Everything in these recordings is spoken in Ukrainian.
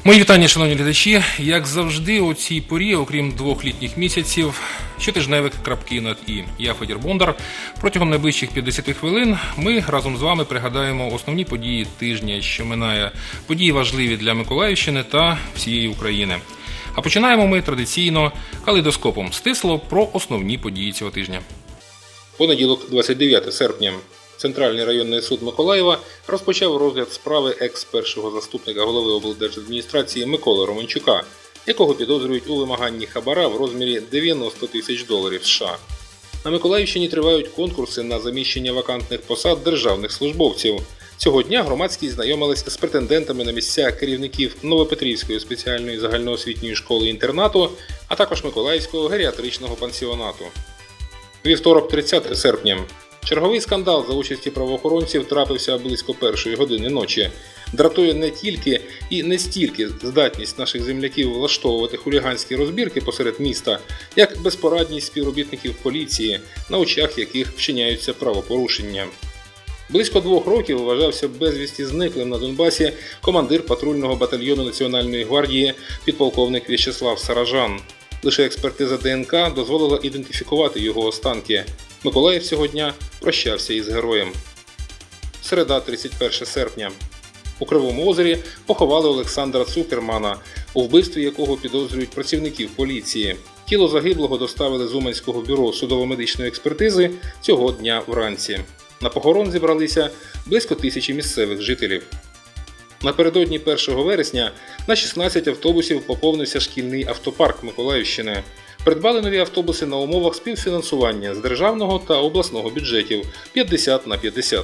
Мої вітання, шановні глядачі. Як завжди, у цій порі, окрім 2 літніх місяців, щотижневик «Крапки над І». Я Федір Бондар. Протягом найближчих 50 хвилин ми разом з вами пригадаємо основні події тижня, що минає. Події важливі для Миколаївщини та всієї України. А починаємо ми традиційно калейдоскопом стисло про основні події цього тижня. Понеділок, 29 серпня. Центральний районний суд Миколаєва розпочав розгляд справи екс-першого заступника голови облдержадміністрації Миколи Романчука, якого підозрюють у вимаганні хабара в розмірі $90 тисяч США. На Миколаївщині тривають конкурси на заміщення вакантних посад державних службовців. Цього дня громадськість знайомилась з претендентами на місця керівників Новопетрівської спеціальної загальноосвітньої школи-інтернату, а також Миколаївського геріатричного пансіонату. Вівторок, 30 серпня. Черговий скандал за участі правоохоронців трапився близько 1-ї години ночі. Дратує не тільки і не стільки здатність наших земляків влаштовувати хуліганські розбірки посеред міста, як безпорадність співробітників поліції, на очах яких вчиняються правопорушення. Близько 2 років вважався безвісті зниклим на Донбасі командир патрульного батальйону Національної гвардії підполковник В'ячеслав Саражан. Лише експертиза ДНК дозволила ідентифікувати його останки. Миколаїв цього дня прощався із героєм. Середа, 31 серпня. У Кривому озері поховали Олександра Цукермана, у вбивстві якого підозрюють працівників поліції. Тіло загиблого доставили з Уманського бюро судово-медичної експертизи цього дня вранці. На похорон зібралися близько 1000 місцевих жителів. Напередодні 1 вересня на 16 автобусів поповнився шкільний автопарк Миколаївщини. Придбали нові автобуси на умовах співфінансування з державного та обласного бюджетів 50/50.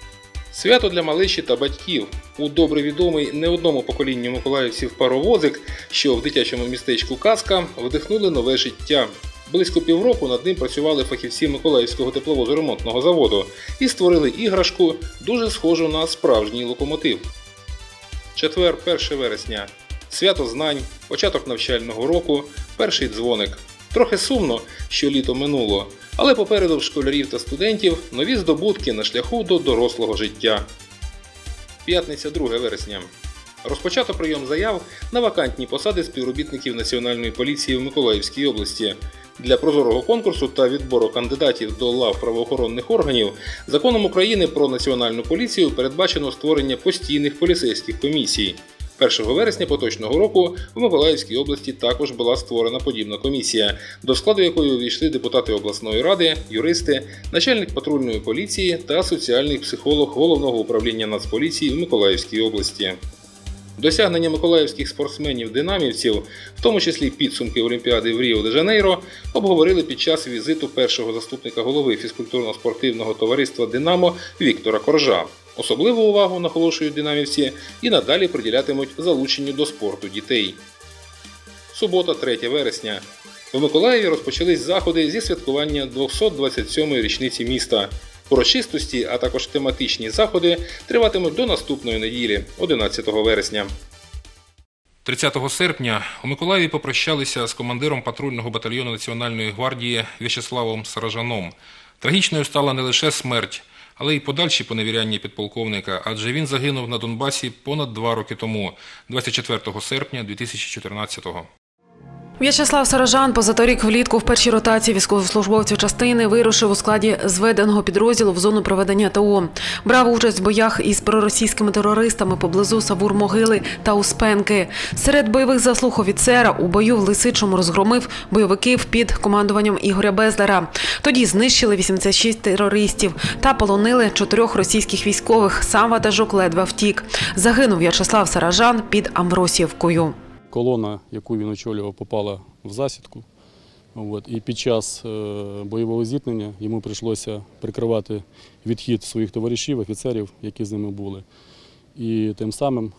Свято для малечі та батьків. У добре відомий не одному поколінню миколаївців паровозик, що в дитячому містечку «Казка», вдихнули нове життя. Близько півроку над ним працювали фахівці Миколаївського тепловозоремонтного заводу і створили іграшку, дуже схожу на справжній локомотив. Четвер, 1 вересня. Свято знань, початок навчального року, перший дзвоник. Трохи сумно, що літо минуло, але попереду в школярів та студентів нові здобутки на шляху до дорослого життя. П'ятниця, 2 вересня. Розпочато прийом заяв на вакантні посади співробітників Національної поліції в Миколаївській області. Для прозорого конкурсу та відбору кандидатів до лав правоохоронних органів Законом України про Національну поліцію передбачено створення постійних поліцейських комісій. 1 вересня поточного року в Миколаївській області також була створена подібна комісія, до складу якої увійшли депутати обласної ради, юристи, начальник патрульної поліції та соціальний психолог Головного управління Нацполіції в Миколаївській області. Досягнення миколаївських спортсменів-динамівців, в тому числі підсумки Олімпіади в Ріо-де-Жанейро, обговорили під час візиту першого заступника голови фізкультурно-спортивного товариства «Динамо» Віктора Коржа. Особливу увагу, наголошують динамівці, і надалі приділятимуть залученню до спорту дітей. Субота, 3 вересня. В Миколаєві розпочались заходи зі святкування 227-ї річниці міста. Урочистості, а також тематичні заходи триватимуть до наступної неділі, 11 вересня. 30 серпня у Миколаєві попрощалися з командиром патрульного батальйону Національної гвардії В'ячеславом Саражаном. Трагічною стала не лише смерть, але й подальші поневіряння підполковника, адже він загинув на Донбасі понад 2 роки тому, 24 серпня 2014-го. В'ячеслав Саражан позаторік влітку в першій ротації військовослужбовців частини вирушив у складі зведеного підрозділу в зону проведення ТО. Брав участь в боях із проросійськими терористами поблизу Савур-Могили та Успенки. Серед бойових заслуг офіцера у бою в Лисичому розгромив бойовиків під командуванням Ігоря Бездара. Тоді знищили 86 терористів та полонили 4 російських військових. Сам ватажок ледве втік. Загинув В'ячеслав Саражан під Амвросіївкою. Колона, яку він очолював, попала в засідку. І під час бойового зіткнення йому прийшлося прикривати відхід своїх товаришів, офіцерів, які з ними були. І тим самим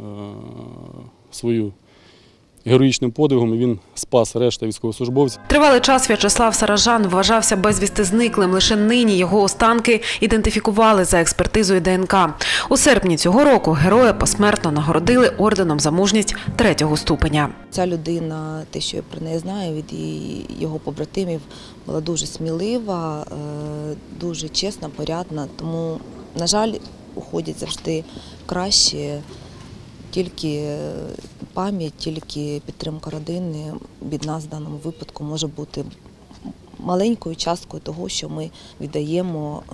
свою героїчним подвигом він спас решта військовослужбовців. Тривалий час В'ячеслав Саражан вважався безвісти зниклим. Лише нині його останки ідентифікували за експертизою ДНК. У серпні цього року героя посмертно нагородили орденом за мужність 3-го ступеня. Ця людина, те, що я про неї знаю від його побратимів, була дуже смілива, дуже чесна, порядна. Тому, на жаль, уходять завжди краще. Тільки пам'ять, тільки підтримка родини від нас в даному випадку може бути маленькою часткою того, що ми віддаємо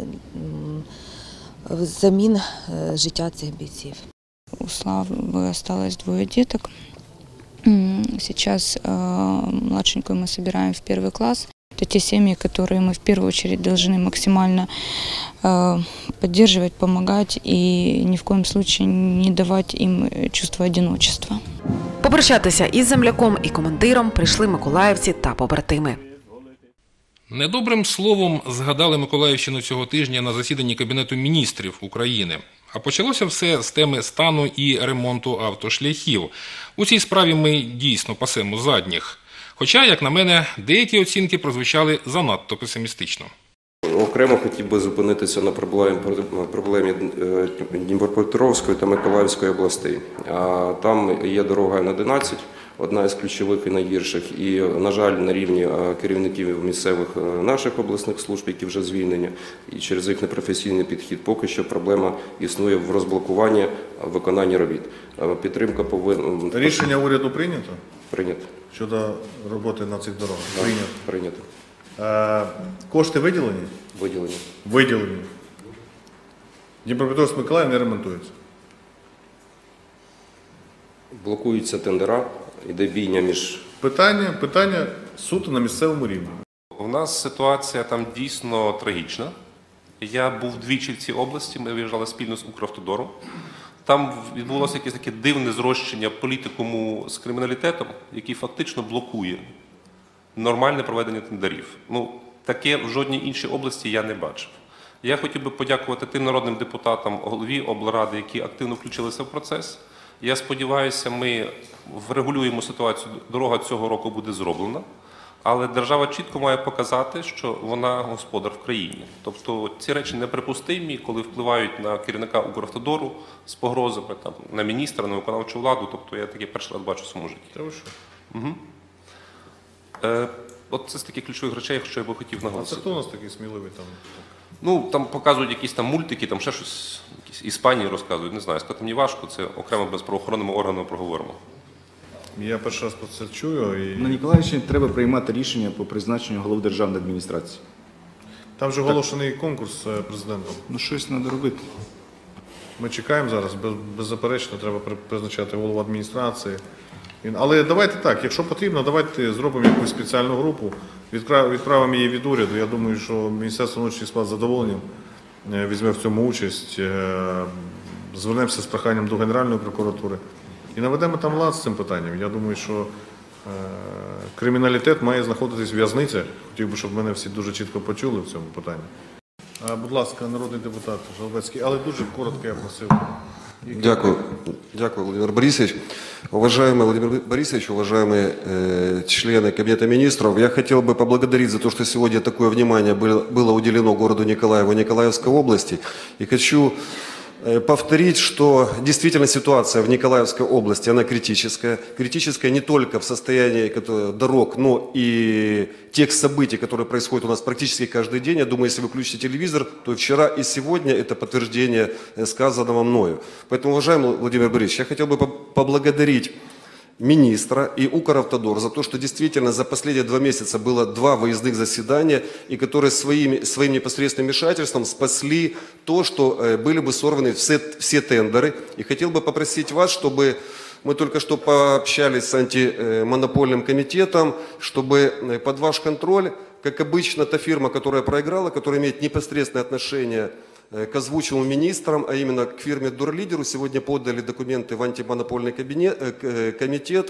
взамін життя цих бійців. У Славы осталось 2 деток. Сейчас младшенькую мы собираем в 1 класс. Это те семьи, которые мы в первую очередь должны максимально поддерживать, помогать и ни в коем случае не давать им чувство одиночества. Попрощатися із земляком і командиром прийшли миколаївці та побратими. Недобрим словом згадали Миколаївщину цього тижня на засіданні Кабінету міністрів України. А почалося все з теми стану і ремонту автошляхів. У цій справі ми дійсно пасемо задніх. Хоча, як на мене, деякі оцінки прозвучали занадто песимістично. Окремо хотів би зупинитися на проблемі Дніпропетровської та Миколаївської областей. Там є дорога Н-11, одна із ключових і найгірших. І, на жаль, на рівні керівників місцевих наших обласних служб, які вже звільнені, і через їх непрофесійний підхід, поки що проблема існує в розблокуванні виконання робіт. Підтримка повинна... Рішення уряду прийнято? Прийнято. Щодо роботи на цих дорогах? Прийнято. Прийнято. Кошти виділені? Виділені. Виділені. Дніпропетровськ, Миколаїв не ремонтується? Блокуються тендера, йде бійня між... Питання суто на місцевому рівні. У нас ситуація там дійсно трагічна. Я був двічі в цій області, ми виїжджали спільно з Укравтодором. Там відбулося якесь таке дивне зрощення політикуму з криміналітетом, який фактично блокує нормальне проведення тендерів. Таке в жодній іншій області я не бачив. Я хотів би подякувати тим народним депутатам, голові облради, які активно включилися в процес. Я сподіваюся, ми врегулюємо ситуацію, дорога цього року буде зроблена, але держава чітко має показати, що вона господар в країні. Тобто ці речі неприпустимі, коли впливають на керівника Укравтодору з погрозами на міністра, на виконавчу владу. Тобто я таке перший раз бачу в своєму житті. Та ви що? Угу. От це з таких ключових речей, що я би хотів наголосити. А це хто у нас такий сміливий там? Там показують якісь мультики, ще щось, якісь Іспанії розказують, не знаю, сказати мені важко, це окремо без правоохоронними органами проговоримо. Я перший раз про це чую. На Ніколаївщині треба приймати рішення по призначенню голов державної адміністрації. Там вже оголошений конкурс президентом. Щось треба робити. Ми чекаємо зараз, беззаперечно треба призначати голову адміністрації. Але давайте так, якщо потрібно, давайте зробимо якусь спеціальну групу, відправимо її від уряду. Я думаю, що Міністерство внутрішніх справ з задоволенням візьме в цьому участь, звернемося з проханням до Генеральної прокуратури і наведемо там лад з цим питанням. Я думаю, що криміналітет має знаходитись в в'язницях. Хотів би, щоб мене всі дуже чітко почули в цьому питанні. Будь ласка, народний депутат Жалбецький, але дуже коротко я просив. Дякую. Дякую, Владимир Борисович. Уважаемый Владимир Борисович, уважаемые члены Кабинета министров, я хотел бы поблагодарить за то, что сегодня такое внимание было уделено городу Николаеву и Николаевской области. И хочу повторить, что действительно ситуация в Николаевской области, она критическая. Критическая не только в состоянии дорог, но и тех событий, которые происходят у нас практически каждый день. Я думаю, если вы включите телевизор, то и вчера, и сегодня это подтверждение сказанного мною. Поэтому, уважаемый Владимир Борисович, я хотел бы поблагодарить министра и Укравтодор за то, что действительно за последние 2 месяца было 2 выездных заседания, и которые своим непосредственным вмешательством спасли то, что были бы сорваны все тендеры. И хотел бы попросить вас, чтобы мы только что пообщались с антимонопольным комитетом, чтобы под ваш контроль, как обычно, та фирма, которая проиграла, которая имеет непосредственное отношение к озвученным министрам, а именно к фирме Дурлидеру, сегодня подали документы в антимонопольный комитет.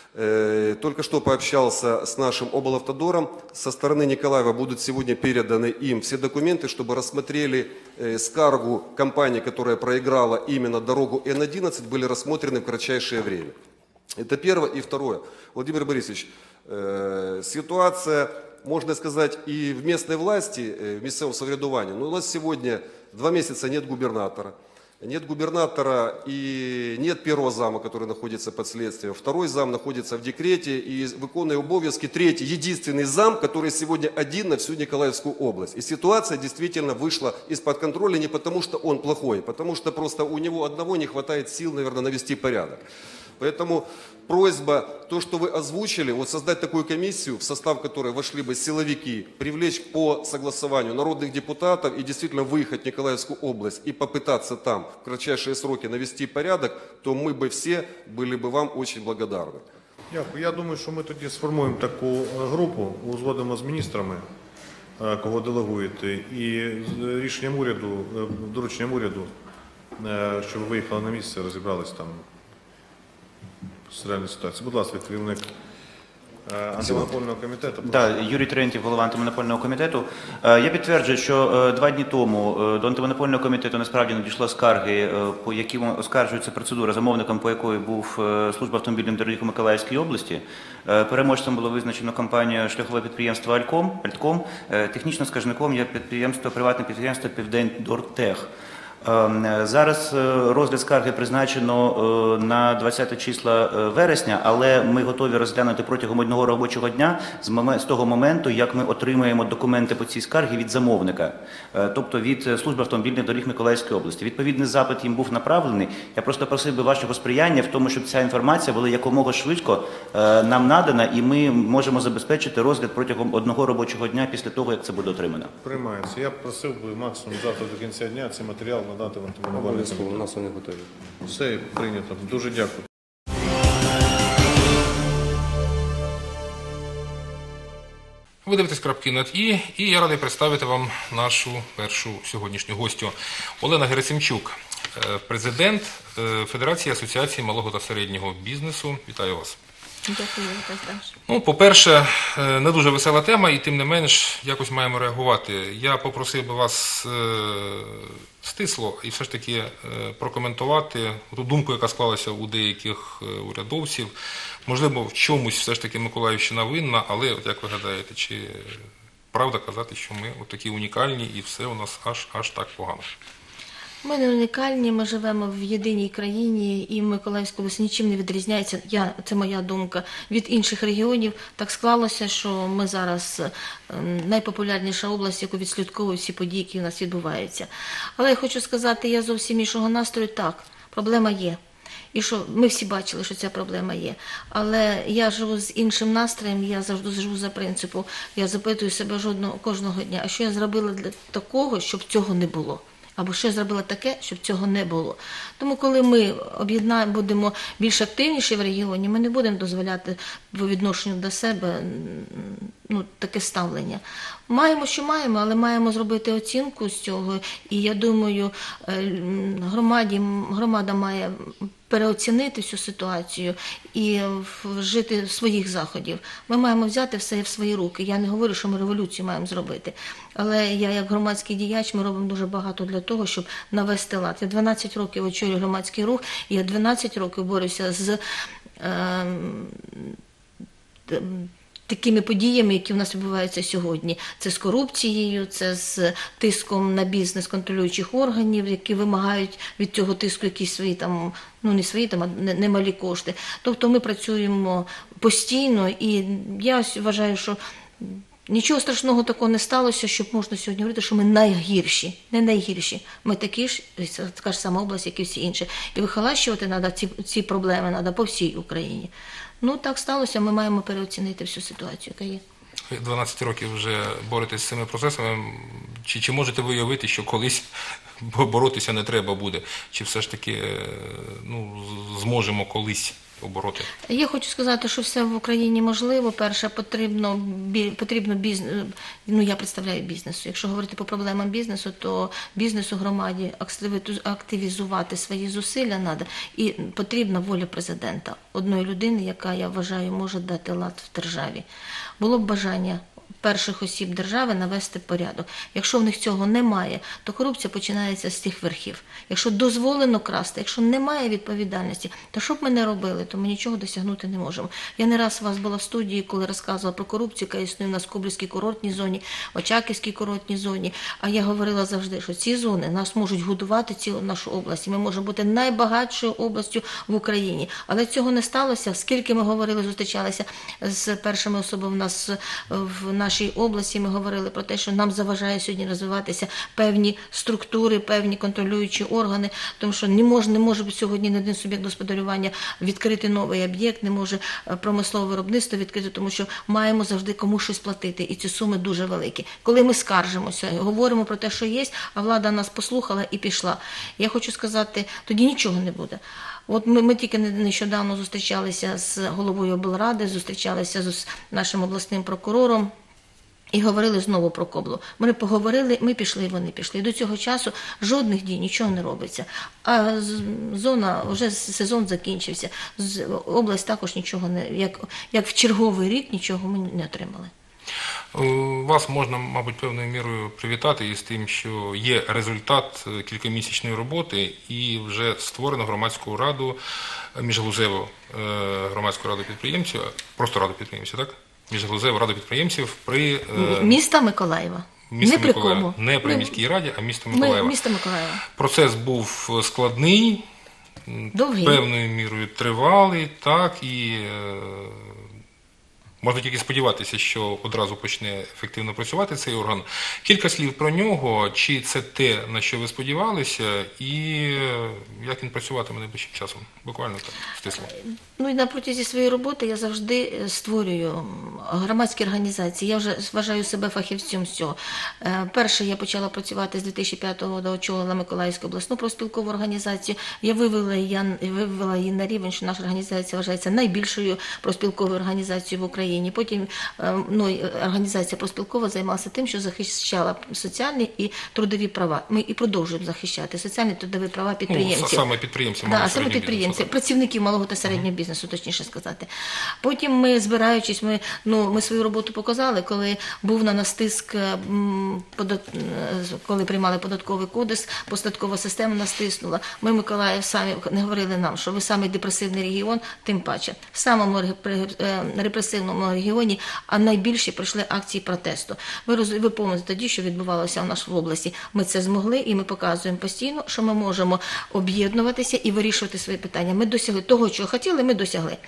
Только что пообщался с нашим облавтодором. Со стороны Николаева будут сегодня переданы им все документы, чтобы рассмотрели скаргу компании, которая проиграла именно дорогу Н-11, были рассмотрены в кратчайшее время. Это первое. И второе. Владимир Борисович, ситуация, можно сказать, и в местной власти, в местном самоврядувании. Но у нас сегодня 2 месяца нет губернатора. Нет губернатора и нет первого зама, который находится под следствием. Второй зам находится в декрете и выполняет обовязки. Третий, единственный зам, который сегодня один на всю Николаевскую область. И ситуация действительно вышла из-под контроля не потому, что он плохой, потому что просто у него одного не хватает сил, наверное, навести порядок. Поэтому просьба, то, что вы озвучили, вот создать такую комиссию, в состав которой вошли бы силовики, привлечь по согласованию народных депутатов и действительно выехать в Николаевскую область и попытаться там в кратчайшие сроки навести порядок, то мы бы все были бы вам очень благодарны. Дякую. Я думаю, що ми тоді сформуємо таку групу, узгодимо з міністрами, кого делегуєте, і з рішенням уряду, дорученням уряду, щоб ви виїхали на місце, розібрались там з реальною ситуацією. Будь ласка, керівник антимонопольного комітету. Да, Юрій Терентьєв, голова антимонопольного комітету. Я підтверджую, що 2 дні тому до антимонопольного комітету насправді надійшло скарги, по яким оскаржується процедура, замовником по якої був служба автомобільних доріг у Миколаївській області. Переможцем було визначено компанію шляхове підприємство «Альтком», технічно скаржником є приватне підприємство «Південндортех». Зараз розгляд скарги призначено на 20 числа вересня, але ми готові розглянути протягом 1 робочого дня з того моменту, як ми отримаємо документи по цій скаргі від замовника, тобто від Служби автомобільних доріг Миколаївської області. Відповідний запит їм був направлений. Я просто просив би вашого сприяння в тому, щоб ця інформація була якомога швидко нам надана, і ми можемо забезпечити розгляд протягом 1 робочого дня після того, як це буде отримано. Приймається. Я просив би максимум завтра до кінця дня цей матеріал надати в антимонопольний комітет. У нас вони готові. Все прийнято. Дуже дякую. Ви дивитесь «Крапки над «і», і я радий представити вам нашу першу сьогоднішню гостю. Олена Герасимчук, президент Федерації асоціацій малого та середнього бізнесу. Вітаю вас. Дякую, Вітаю. Ну, по-перше, не дуже весела тема, і тим не менш якось маємо реагувати. Я попросив би вас стисло і все ж таки прокоментувати ту думку, яка склалася у деяких урядовців. Можливо, в чомусь все ж таки Миколаївщина винна, але от як ви гадаєте, чи правда казати, що ми от такі унікальні і все у нас аж так погано? Ми не унікальні, ми живемо в єдиній країні, і Миколаївська область нічим не відрізняється, це моя думка, від інших регіонів. Так склалося, що ми зараз найпопулярніша область, яку відслідковують всі події, які у нас відбуваються. Але я хочу сказати, я зовсім іншого настрою, так, проблема є. І що ми всі бачили, що ця проблема є. Але я живу з іншим настроєм, я завжди живу за принципом, я запитую себе кожного дня, а що я зробила для такого, щоб цього не було? Або що я зробила таке, щоб цього не було. Тому коли ми будемо більш активніші в регіоні, ми не будемо дозволяти по відношенню до себе таке ставлення. Маємо, що маємо, але маємо зробити оцінку з цього. І я думаю, громада має переоцінити всю ситуацію і вжити своїх заходів. Ми маємо взяти все в свої руки. Я не говорю, що ми революцію маємо зробити. Але я, як громадський діяч, ми робимо дуже багато для того, щоб навести лад. Я 12 років очолюю громадський рух, і я 12 років борюся з такими подіями, які в нас відбуваються сьогодні. Це з корупцією, це з тиском на бізнес контролюючих органів, які вимагають від цього тиску якісь свої там, не свої там, а немалі кошти. Тобто ми працюємо постійно, і я вважаю, що нічого страшного такого не сталося, щоб можна сьогодні говорити, що ми найгірші. Не найгірші. Ми такі ж, така ж сама область, як і всі інші. І вихолащувати треба ці проблеми треба по всій Україні. Ну, так сталося, ми маємо переоцінити всю ситуацію, яка є. 12 років вже боретесь з цими процесами. Чи можете ви уявити, що колись боротися не треба буде? Чи все ж таки зможемо колись побороти? Я хочу сказати, що все в Україні можливо. Перше, потрібно бізнес, я представляю бізнесу. Якщо говорити по проблемам бізнесу, то бізнесу громаді активізувати свої зусилля треба. І потрібна воля президента, одної людини, яка, я вважаю, може дати лад в державі. Було б бажання перших осіб держави навести порядок. Якщо в них цього немає, то корупція починається з тих верхів. Якщо дозволено красти, якщо немає відповідальності, то що б ми не робили, то ми нічого досягнути не можемо. Я не раз у вас була в студії, коли розказувала про корупцію, яка існує в нас в Кобрівській курортній зоні, в Очаківській курортній зоні. А я говорила завжди, що ці зони нас можуть годувати цілу нашу область. І ми можемо бути найбагатшою областю в Україні. Але цього не сталося. Скільки ми говорили, зустрічалися з першими особами в нашій нашій області. Ми говорили про те, що нам заважає сьогодні розвиватися певні структури, певні контролюючі органи, тому що не може сьогодні не один суб'єкт господарювання відкрити новий об'єкт, не може промислове виробництво відкрити, тому що маємо завжди комусь щось платити, і ці суми дуже великі. Коли ми скаржимося, говоримо про те, що є, а влада нас послухала і пішла. Я хочу сказати, тоді нічого не буде. От ми тільки нещодавно зустрічалися з головою облради, зустрічалися з нашим обласним прокурором і говорили знову про Коблу. Ми поговорили, ми пішли, вони пішли. І до цього часу жодних дій, нічого не робиться. А вже сезон закінчився. Область також нічого не, як в черговий рік, нічого ми не отримали. Вас можна, мабуть, певною мірою привітати із тим, що є результат кількомісячної роботи і вже створено громадську раду, міжгалузеву громадську раду підприємців, просто раду підприємців, так? Міжгалузеву раду підприємців при... Міста Миколаєва. Не при кому. Не при міській раді, а місто Миколаєва. Місто Миколаєва. Процес був складний, довгий, певною мірою тривалий, так, і... Можна тільки сподіватися, що одразу почне ефективно працювати цей орган. Кілька слів про нього, чи це те, на що ви сподівалися, і як він працюватиме найближчим часом? Буквально так, стисло. Ну і на протязі своєї роботи я завжди створюю громадські організації. Я вже вважаю себе фахівцем з цього. Перше, я почала працювати з 2005 року, очолила Миколаївську обласну профспілкову організацію. Я вивела її на рівень, що наша організація вважається найбільшою профспілковою організацією в Україні. Потім організація профспілкова займалася тим, що захищала соціальні і трудові права. Ми і продовжуємо захищати соціальні і трудові права підприємців. Саме підприємців. Да, саме підприємців, працівників малого та середнього бізнесу, точніше сказати. Потім ми, збираючись, ми свою роботу показали, коли був на нас тиск, коли приймали податковий кодекс, податкова система нас тиснула. Ми, Миколаїв, самі не говорили нам, що ви самий депресивний регіон, тим паче. В самому репресивному регіоні, а найбільше пройшли акції протесту. Ви пам'ятаєте тоді, що відбувалося у нас в області. Ми це змогли і ми показуємо постійно, що ми можемо об'єднуватися і вирішувати свої питання. Ми досягли того, чого хотіли, ми досягли.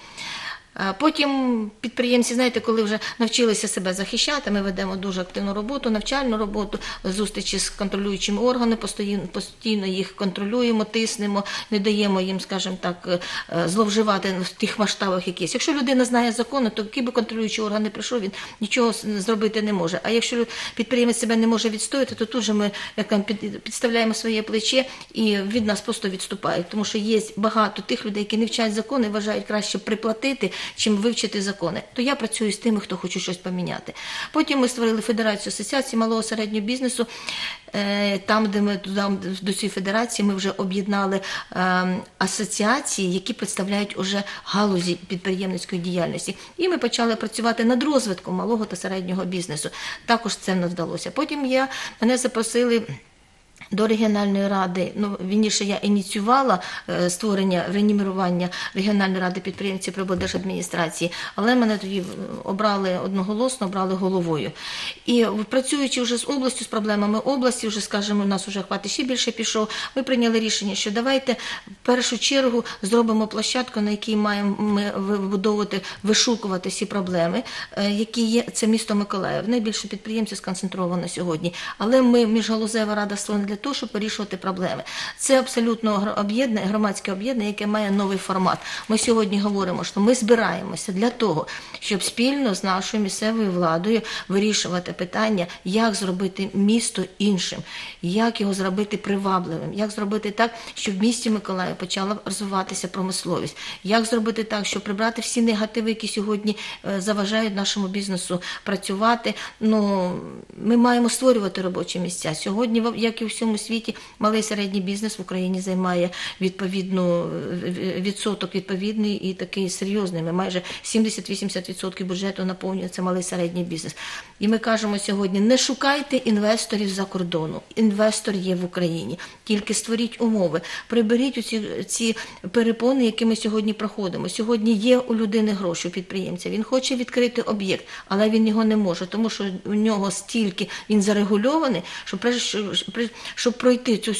Потім підприємці, знаєте, коли вже навчилися себе захищати, ми ведемо дуже активну роботу, навчальну роботу, зустрічі з контролюючими органами, постійно їх контролюємо, тиснемо, не даємо їм, скажімо так, зловживати в тих масштабах якісь. Якщо людина знає закони, то який би контролюючий орган не прийшов, він нічого зробити не може. А якщо підприємець себе не може відстояти, то тут же ми підставляємо своє плече і від нас просто відступають. Тому що є багато тих людей, які не вчать закони, вважають краще приплатити, чим вивчити закони. То я працюю з тими, хто хоче щось поміняти. Потім ми створили Федерацію асоціацій малого середнього бізнесу. Там, де ми до цієї федерації, ми вже об'єднали асоціації, які представляють уже галузі підприємницької діяльності. І ми почали працювати над розвитком малого та середнього бізнесу. Також це не вдалося. Потім мене запросили до регіональної ради, вірніше, я ініціювала створення, реанімування регіональної ради підприємців при облдержадміністрації, але мене тоді одноголосно обрали головою. І працюючи вже з областю, з проблемами області, вже, скажімо, у нас вже хватить ще більше пішов, ми прийняли рішення, що давайте в першу чергу зробимо площадку, на якій маємо вибудовувати, вишукувати всі проблеми, які є, це місто Миколаїв. Найбільше підприємців сконцентровано сьогодні, але ми, міжгалузева рада, створена для того, щоб вирішувати проблеми. Це абсолютно громадське об'єднання, яке має новий формат. Ми сьогодні говоримо, що ми збираємося для того, щоб спільно з нашою місцевою владою вирішувати питання, як зробити місто іншим, як його зробити привабливим, як зробити так, щоб в місті Миколаїв почала розвиватися промисловість, як зробити так, щоб прибрати всі негативи, які сьогодні заважають нашому бізнесу працювати. Ми маємо створювати робочі місця. Сьогодні, як і у всьому світі, малий і середній бізнес в Україні займає відсоток відповідний і такий серйозний. Ми майже 70-80% бюджету наповнює це малий і середній бізнес. І ми кажемо сьогодні, не шукайте інвесторів за кордону. Інвестор є в Україні. Тільки створіть умови. Приберіть ці перепони, які ми сьогодні проходимо. Сьогодні є у людини гроші, у підприємця. Він хоче відкрити об'єкт, але він його не може, тому що у нього стільки, він зарегульований, що щоб пройти цю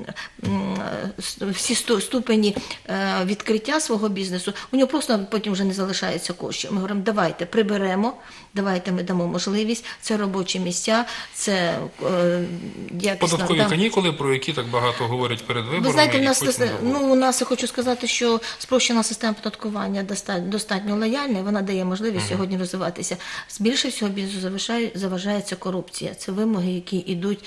всі ступені відкриття свого бізнесу, у нього просто потім вже не залишається коштів. Ми говоримо, давайте приберемо, давайте ми дамо можливість, це робочі місця, це якісна... Податкові канікули, про які так багато говорять перед виборами. Ви знаєте, у нас, я хочу сказати, що спрощена система податкування достатньо лояльна, вона дає можливість сьогодні розвиватися. Більше всього бізнесу заважається корупція. Це вимоги, які йдуть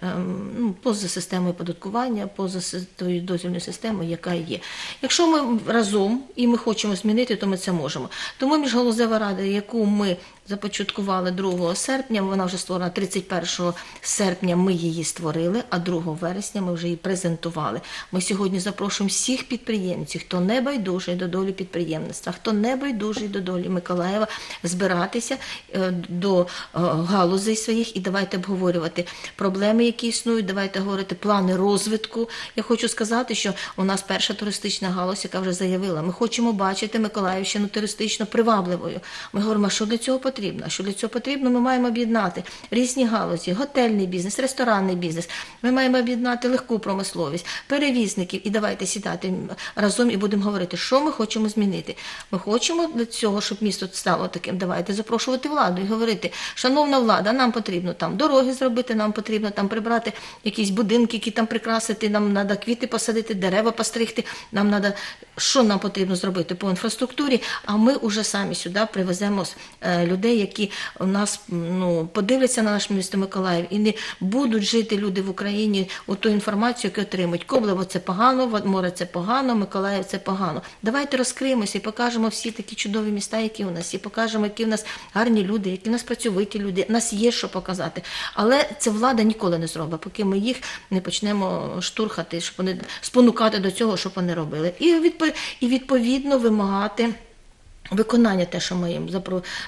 поза системою податкування, поза тою дозвільною системою, яка є. Якщо ми разом і ми хочемо змінити, то ми це можемо. Тому міжгалузева рада, яку ми започаткували 2 серпня, вона вже створена 31 серпня, ми її створили, а 2 вересня ми вже її презентували. Ми сьогодні запрошуємо всіх підприємців, хто не байдужий до долі підприємництва, хто не байдужий до долі Миколаєва, збиратися до галузей своїх і давайте обговорювати проблеми, які існують, давайте говорити плани розвитку. Я хочу сказати, що у нас перша туристична галузь, яка вже заявила, ми хочемо бачити Миколаївщину туристично привабливою. Ми говоримо, що для цього потрібно? Що для цього потрібно? Ми маємо об'єднати різні галузі, готельний бізнес, ресторанний бізнес. Ми маємо об'єднати легку промисловість, перевізників. І давайте сідати разом і будемо говорити, що ми хочемо змінити. Ми хочемо для цього, щоб місто стало таким. Давайте запрошувати владу і говорити, шановна влада, нам потрібно там дороги зробити, нам потрібно там прибрати якісь будинки, які там прикрасити, нам треба квіти посадити, дерева постригти, нам треба, що нам потрібно зробити по інфраструктурі, а ми вже самі сюди привеземо людей, які у нас подивляться на наше місто Миколаїв і не будуть жити люди в Україні у ту інформацію, яку отримують. Коблево – це погано, море – це погано, Миколаїв – це погано. Давайте розкриємося і покажемо всі такі чудові міста, які у нас, і покажемо, які у нас гарні люди, які у нас працьовиті люди. У нас є що показати. Але це влада ніколи не зробить, поки ми їх не почнемо штурхати, щоб вони спонукати до цього, щоб вони робили. І відповідно вимагати виконання те, що ми їм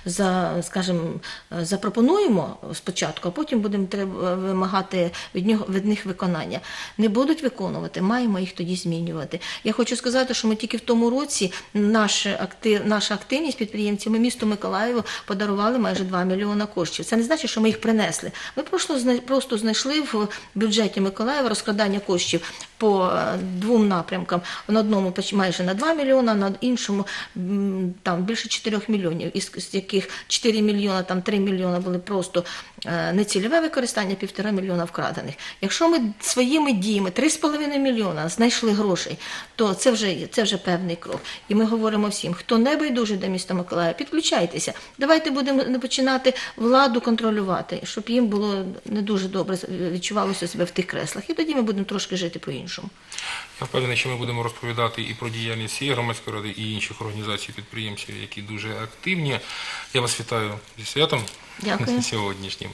запропонуємо спочатку, а потім будемо вимагати від них виконання. Не будуть виконувати, маємо їх тоді змінювати. Я хочу сказати, що ми тільки в тому році наша активність підприємців, ми місту Миколаєву подарували майже 2 мільйона коштів. Це не значить, що ми їх принесли. Ми просто знайшли в бюджеті Миколаєва розкрадання коштів по 2 напрямкам. На одному майже на 2 мільйона, на іншому там більше 4 мільйонів, із яких 4 мільйона, там 3 мільйона були просто нецільове використання, 1,5 мільйона вкрадених. Якщо ми своїми діями 3,5 мільйона знайшли грошей, то це вже певний крок. І ми говоримо всім, хто не байдужий до міста Миколаїв, підключайтеся. Давайте будемо починати владу контролювати, щоб їм було не дуже добре відчувалося себе в тих креслах. І тоді ми будемо трошки жити по-іншому. Я впевнений, що ми будемо розповідати і про діяльність цієї громадської ради, і інших організацій підприємців, які дуже активні. Я вас вітаю зі святом. Дякую. Сьогоднішнім.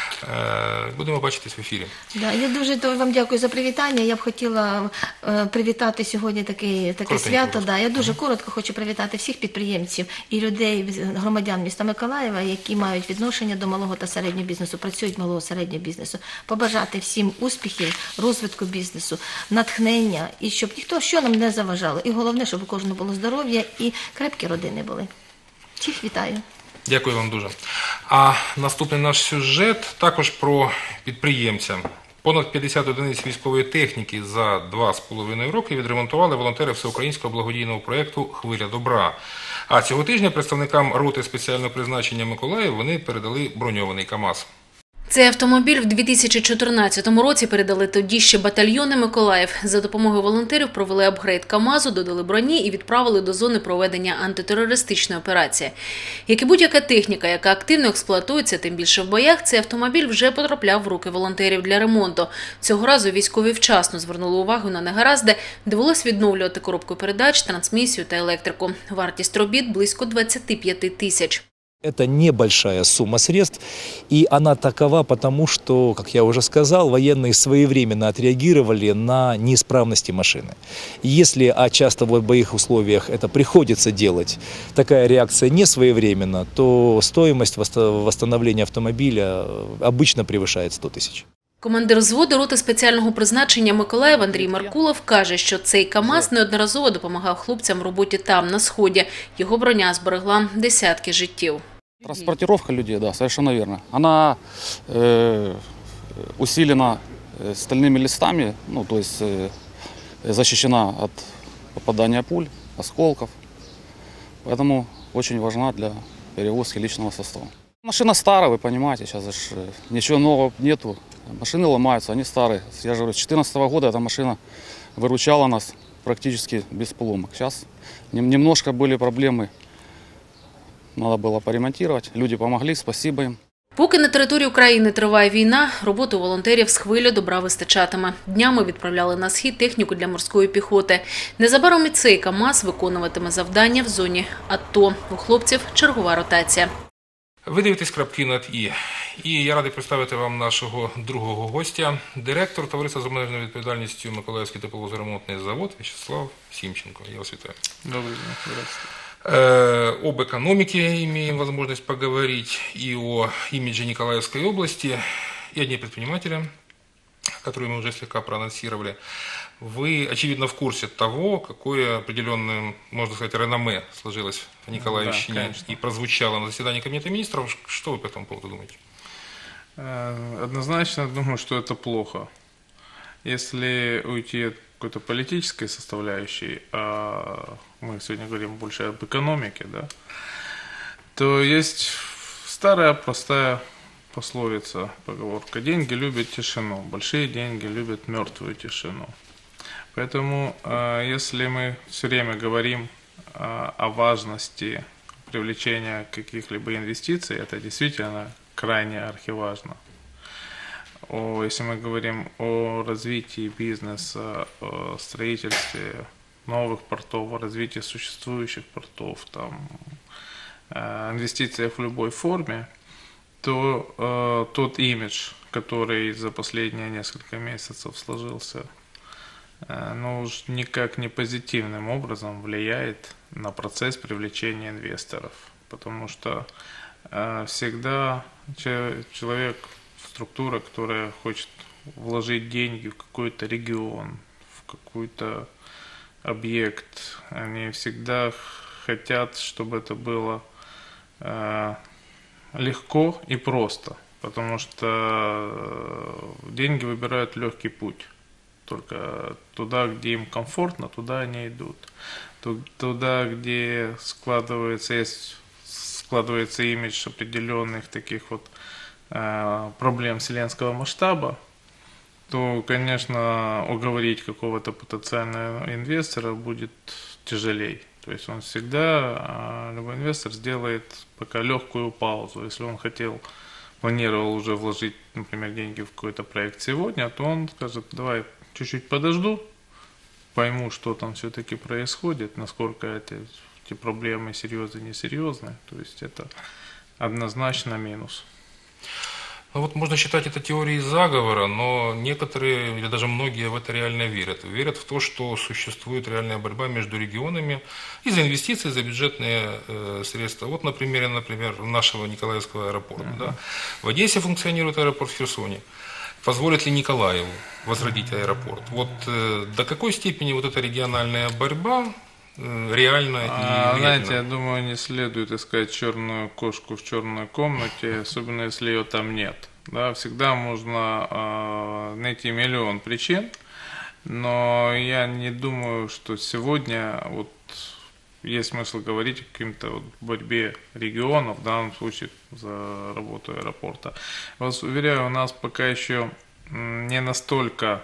Будемо бачитись в ефірі. Я дуже вам дякую за привітання. Я б хотіла привітати сьогодні таке свято. Я дуже коротко хочу привітати всіх підприємців і людей, громадян міста Миколаєва, які мають відношення до малого та середнього бізнесу, працюють малого та середнього бізнесу. Побажати всім успіхів, розвитку бізнесу, натхнення і щоб ніхто що нам не заважало. І головне, щоб у кожного було здоров'я і крепкі родини були. Всіх вітаю. Дякую вам дуже. А наступний наш сюжет також про підприємця. Понад 50 одиниць військової техніки за 2,5 роки відремонтували волонтери всеукраїнського благодійного проєкту «Хвиля добра». А цього тижня представникам роти спеціального призначення Миколаїв вони передали броньований КАМАЗ. Цей автомобіль в 2014 році передали тоді ще батальйони Миколаїв. За допомогою волонтерів провели апгрейд КАМАЗу, додали броні і відправили до зони проведення антитерористичної операції. Як і будь-яка техніка, яка активно експлуатується, тим більше в боях, цей автомобіль вже потрапляв в руки волонтерів для ремонту. Цього разу військові вчасно звернули увагу на негаразди, довелось відновлювати коробку передач, трансмісію та електрику. Вартість робіт – близько 25 тисяч. Это небольшая сумма средств, и она такова потому, что, как я уже сказал, военные своевременно отреагировали на неисправности машины. Если, а часто в боевых условиях это приходится делать, такая реакция не своевременна, то стоимость восстановления автомобиля обычно превышает 100 тысяч. Командир взводу роти спеціального призначення Миколаїв Андрій Маркулов каже, що цей КАМАЗ неодноразово допомагав хлопцям в роботі там, на Сході. Його броня зберегла десятки життів. Транспортировка людей, да, совершенно верно. Она усилена стальными листами, ну, то есть защищена от попадания пуль, осколков. Поэтому очень важна для перевозки личного состава. Машина старая, вы понимаете, сейчас же ничего нового нету. Машины ломаются, они старые. Я же говорю, с 2014 года эта машина выручала нас практически без поломок. Сейчас немножко были проблемы, надо было поремонтировать. Люди помогли, спасибо им. Поки на території України триває війна, роботи у волонтерів з хвилі добра вистачатиме. Днями відправляли на схід техніку для морської піхоти. Незабаром і цей КАМАЗ виконуватиме завдання в зоні АТО. У хлопців чергова ротація. Ви дивитесь «Крапки над «і». І я радий представити вам нашого другого гостя, директор товариства з обмеженою відповідальністю Миколаївський тепловозоремонтний завод Вячеслав Сімченко. Я вас вітаю. Добрый день, здравствуйте. Об экономике имеем возможность поговорить и о имидже Николаевской области, и о Дне предпринимателя, который мы уже слегка проанонсировали. Вы, очевидно, в курсе того, какое определенное, можно сказать, реноме сложилось в Николаевщине и прозвучало на заседании Кабинета министров. Что вы по этому поводу думаете? Однозначно думаю, что это плохо. Если уйти от какой-то политической составляющей, а мы сегодня говорим больше об экономике, да, то есть старая простая пословица, поговорка: деньги любят тишину, большие деньги любят мертвую тишину. Поэтому, если мы все время говорим о важности привлечения каких-либо инвестиций, это действительно крайне архиважно. Если мы говорим о развитии бизнеса, о строительстве новых портов, о развитии существующих портов, там, инвестициях в любой форме, то тот имидж, который за последние несколько месяцев сложился, уж никак не позитивным образом влияет на процесс привлечения инвесторов. Потому что всегда человек, структура, которая хочет вложить деньги в какой-то регион, в какой-то объект, они всегда хотят, чтобы это было легко и просто, потому что деньги выбирают легкий путь. Только туда, где им комфортно, туда они идут. Туда, где складывается имидж определенных таких вот проблем вселенского масштаба, то, конечно, уговорить какого-то потенциального инвестора будет тяжелее. То есть он всегда, любой инвестор сделает пока легкую паузу. Если он планировал уже вложить, например, деньги в какой-то проект сегодня, то он скажет: давай чуть-чуть подожду, пойму, что там все-таки происходит, насколько эти проблемы серьезные, несерьезные. То есть это однозначно минус. Ну вот можно считать это теорией заговора, но некоторые или даже многие в это реально верят. Верят в то, что существует реальная борьба между регионами и за инвестиции, за бюджетные средства. Вот на примере, нашего Николаевского аэропорта. Да? В Одессе функционирует аэропорт, в Херсоне. Позволит ли Николаеву возродить аэропорт? Вот до какой степени вот эта региональная борьба реально и влиятельно? Знаете, я думаю, не следует искать черную кошку в черной комнате, особенно если ее там нет. Да, всегда можно найти миллион причин, но я не думаю, что сегодня вот есть смысл говорить о какой-то борьбе регионов, в данном случае за работу аэропорта. Я вас уверяю, у нас пока еще не настолько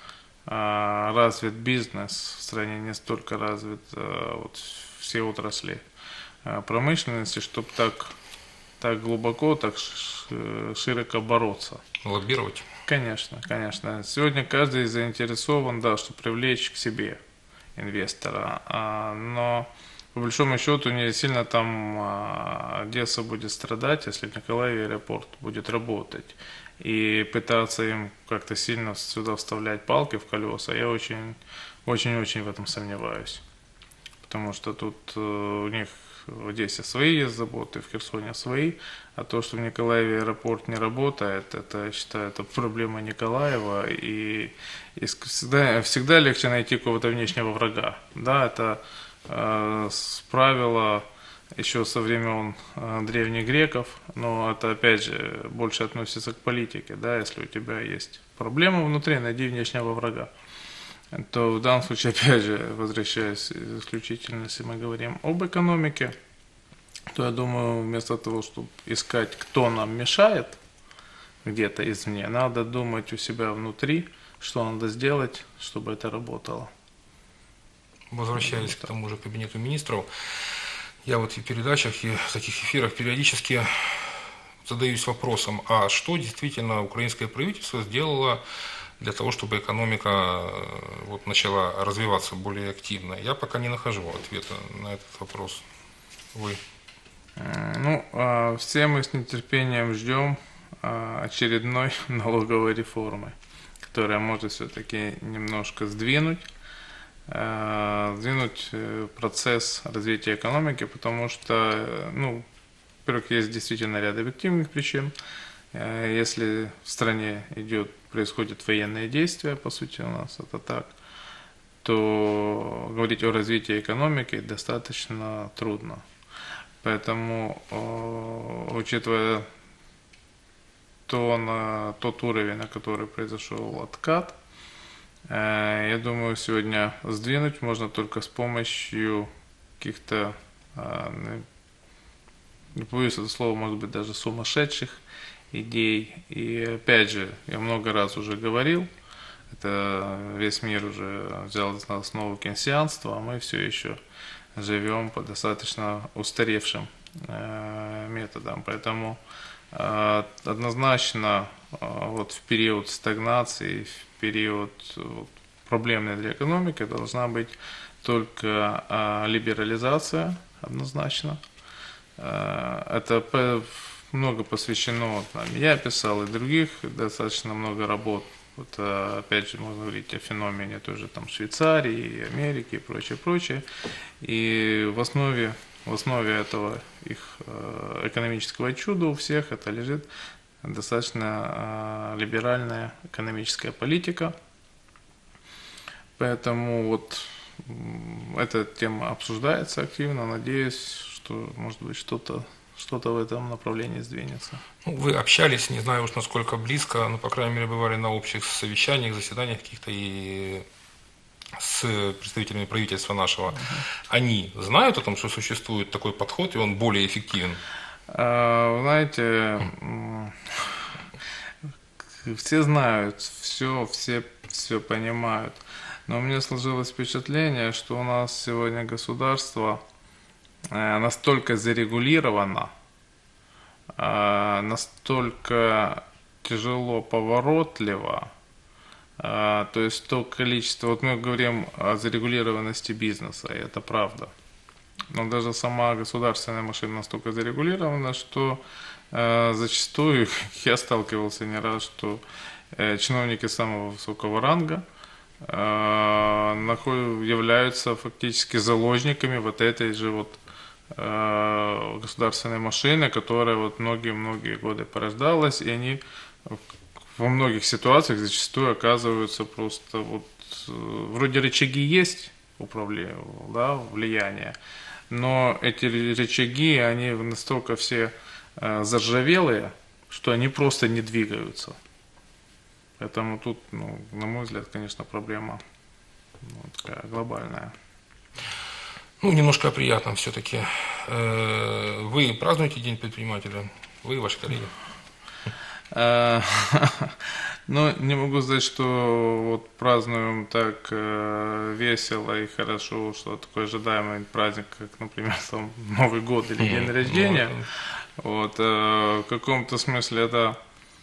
развит бизнес в стране, не столько развит все отрасли промышленности, чтобы так глубоко, так широко бороться. Лоббировать? Конечно, конечно. Сегодня каждый заинтересован, да, чтобы привлечь к себе инвестора, но по большому счету не сильно там Одесса будет страдать, если в Николаеве аэропорт будет работать. И пытаться им как-то сильно сюда вставлять палки в колеса, я очень-очень в этом сомневаюсь. Потому что тут у них в Одессе свои есть заботы, в Херсоне свои. А то, что в Николаеве аэропорт не работает, это, я считаю, это проблема Николаева. И всегда легче найти какого-то внешнего врага. Да, это правило еще со времен древних греков, но это опять же больше относится к политике, да, если у тебя есть проблема внутри, найди внешнего врага. То в данном случае, опять же, возвращаясь исключительно, если мы говорим об экономике, то я думаю, вместо того, чтобы искать, кто нам мешает где-то извне, надо думать у себя внутри, что надо сделать, чтобы это работало. Возвращаясь к тому же кабинету министров, я вот и в передачах, и в таких эфирах периодически задаюсь вопросом, а что действительно украинское правительство сделало для того, чтобы экономика вот начала развиваться более активно? Я пока не нахожу ответа на этот вопрос. Вы? Ну, все мы с нетерпением ждем очередной налоговой реформы, которая может все-таки немножко сдвинуть процесс развития экономики, потому что, ну, во-первых, есть действительно ряд объективных причин. Если в стране происходят военные действия, по сути у нас это так, то говорить о развитии экономики достаточно трудно. Поэтому, учитывая тот уровень, на который произошел откат, я думаю, сегодня сдвинуть можно только с помощью каких-то, не боюсь это слово, может быть, даже сумасшедших идей. И опять же, я много раз уже говорил, это весь мир уже взял за основу кейнсианства, а мы все еще живем по достаточно устаревшим методам. Поэтому однозначно вот в период стагнации, в период проблемный для экономики должна быть только либерализация, однозначно. Это много посвящено, я писал и других, достаточно много работ. Вот, опять же, можно говорить о феномене тоже там Швейцарии, Америки и прочее, прочее. И в основе этого их экономического чуда у всех это лежит достаточно либеральная экономическая политика. Поэтому вот эта тема обсуждается активно. Надеюсь, что, может быть, что-то в этом направлении сдвинется. Ну, вы общались, не знаю уж насколько близко, но, по крайней мере, бывали на общих совещаниях, заседаниях каких-то и с представителями правительства нашего. Они знают о том, что существует такой подход, и он более эффективен? Знаете, все знают, все понимают. Но у меня сложилось впечатление, что у нас сегодня государство настолько зарегулировано, настолько тяжело поворотливо, то есть то количество, вот мы говорим о зарегулированности бизнеса, и это правда, но даже сама государственная машина настолько зарегулирована, что зачастую, я сталкивался не раз, что чиновники самого высокого ранга являются фактически заложниками вот этой же вот государственной машины, которая вот многие-многие годы порождалась, и они во многих ситуациях зачастую оказываются просто вот вроде рычаги есть управления, да, влияния, но эти рычаги, они настолько все заржавелые, что они просто не двигаются. Поэтому тут, ну, на мой взгляд, конечно, проблема такая глобальная. Ну, немножко о приятном все-таки. Вы празднуете День предпринимателя? Вы и ваши коллеги? Ну, не могу сказать, что вот празднуем так весело и хорошо, что такой ожидаемый праздник, как, например, там, Новый год или день рождения. Вот, в каком-то смысле это,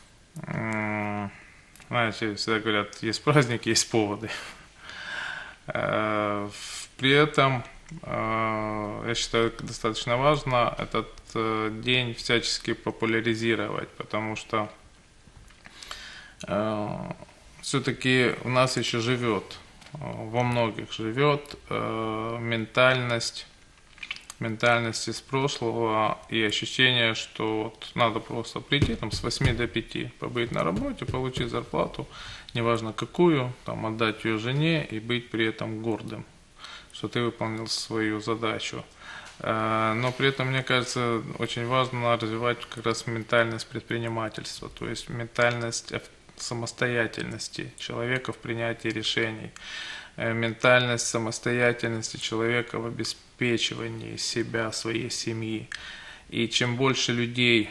знаете, всегда говорят, есть праздники, есть поводы. При этом, я считаю, достаточно важно этот день всячески популяризировать, потому что все-таки у нас еще живет, во многих живет ментальность из прошлого и ощущение, что вот надо просто прийти там, с 8 до 5, побыть на работе, получить зарплату, неважно какую, там, отдать ее жене и быть при этом гордым, что ты выполнил свою задачу. Но при этом, мне кажется, очень важно развивать как раз ментальность предпринимательства, то есть ментальность самостоятельности человека в принятии решений, ментальность самостоятельности человека в обеспечивании себя, своей семьи. И чем больше людей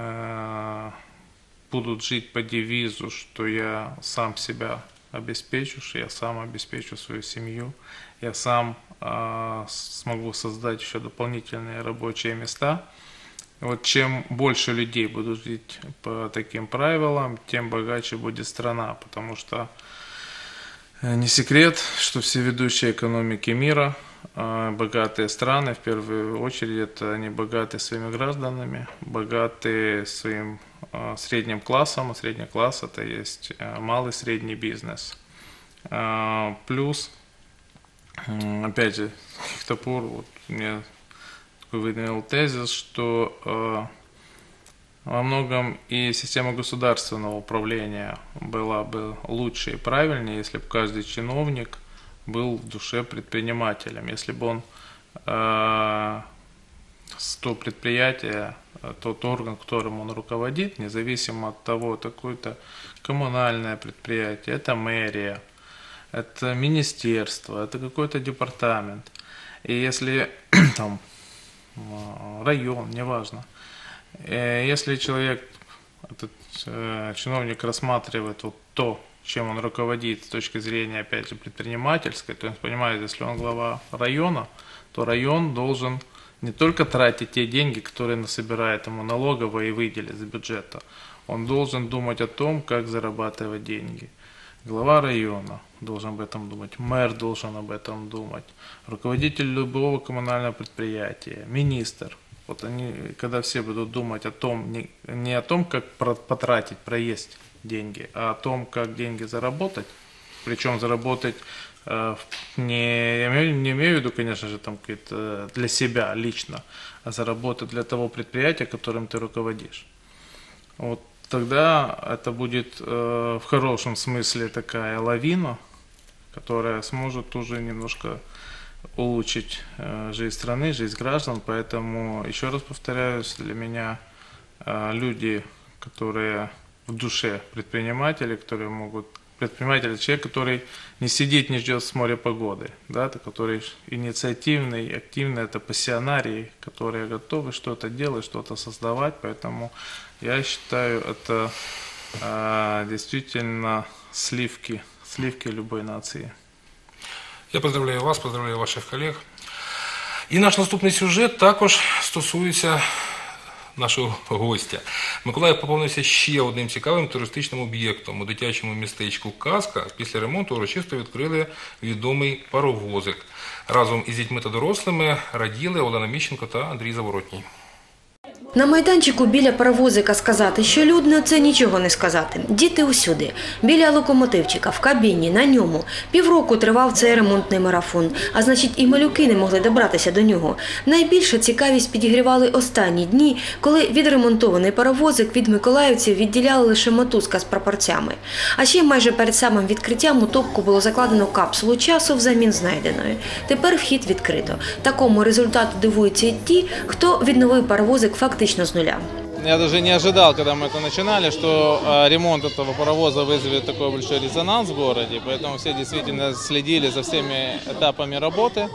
будут жить по девизу, что я сам себя обеспечу, что я сам обеспечу свою семью, я сам смогу создать еще дополнительные рабочие места. Вот чем больше людей будут жить по таким правилам, тем богаче будет страна, потому что не секрет, что все ведущие экономики мира, богатые страны, в первую очередь, это они богаты своими гражданами, богаты своим средним классом, а средний класс это есть малый средний бизнес. Плюс, опять же, с каких-то пор вот мне выдвинул тезис, что во многом и система государственного управления была бы лучше и правильнее, если бы каждый чиновник был в душе предпринимателем, если бы он то предприятие, тот орган, которым он руководит, независимо от того, это какое-то коммунальное предприятие, это мэрия, это министерство, это какой-то департамент. И если там район, неважно, если человек, этот чиновник рассматривает вот то, чем он руководит с точки зрения, опять же, предпринимательской, то он понимает, если он глава района, то район должен не только тратить те деньги, которые насобирает ему налоговые и выделит из бюджета, он должен думать о том, как зарабатывать деньги. Глава района должен об этом думать, мэр должен об этом думать, руководитель любого коммунального предприятия, министр. Вот они, когда все будут думать о том, не о том, как потратить, проесть деньги, а о том, как деньги заработать, причем заработать, не имею в виду, конечно же, там для себя лично, а заработать для того предприятия, которым ты руководишь. Вот тогда это будет в хорошем смысле такая лавина, которая сможет уже немножко улучшить жизнь страны, жизнь граждан. Поэтому, еще раз повторяюсь, для меня люди, которые в душе предприниматели, которые могут... Предприниматель – человек, который не сидит, не ждет с моря погоды, да, который инициативный, активный, это пассионарии, которые готовы что-то делать, что-то создавать. Поэтому я считаю, это действительно сливки любой нации. Я поздравляю вас, поздравляю ваших колег. І наш наступний сюжет також стосується нашого гостя. Миколаїв поповнився ще одним цікавим туристичним об'єктом. У дитячому містечку Казка після ремонту урочисто відкрили відомий паровозик. Разом із дітьми та дорослими раділи Олена Міщенко та Андрій Заворотній. На майданчику біля паровозика сказати, що людно – це нічого не сказати. Діти усюди. Біля локомотивчика, в кабіні, на ньому. Півроку тривав цей ремонтний марафон, а значить і малюки не могли добратися до нього. Найбільше цікавість підігрівали останні дні, коли відремонтований паровозик від миколаївців відділяли лише мотузка з прапорцями. А ще майже перед самим відкриттям у топку було закладено капсулу часу взамін знайденої. Тепер вхід відкрито. Такому результату дивуються і ті, хто відновив паровозик фактично с нуля. Я даже не ожидал, когда мы это начинали, что ремонт этого паровоза вызовет такой большой резонанс в городе, поэтому все действительно следили за всеми этапами работы.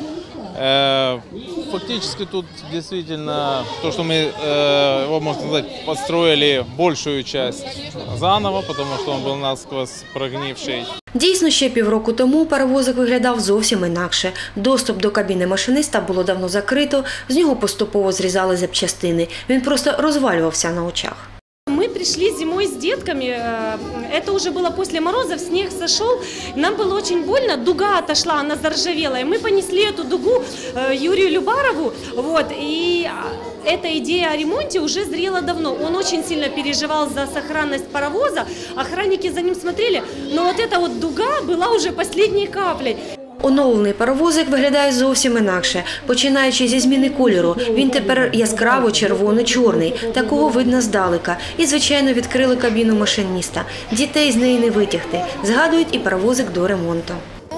Фактически тут действительно то, что мы, его, можно сказать, построили большую часть заново, потому что он был насквозь прогнивший. Дійсно, ще півроку тому паровозик виглядав зовсім інакше. Доступ до кабіни машиниста було давно закрито, з нього поступово зрізали запчастини. Він просто розвалювався на очах. Мы пришли зимой с детками, это уже было после морозов, снег сошел, нам было очень больно, дуга отошла, она заржавела, и мы понесли эту дугу Юрию Любарову, вот, и эта идея о ремонте уже зрела давно, он очень сильно переживал за сохранность паровоза, охранники за ним смотрели, но вот эта вот дуга была уже последней каплей. Оновлений паровозик виглядає зовсім інакше. Починаючи зі зміни кольору, він тепер яскраво червоно-чорний. Такого видно здалека. І, звичайно, відкрили кабіну машиніста. Дітей з неї не витягти. Згадують і паровозик до ремонту.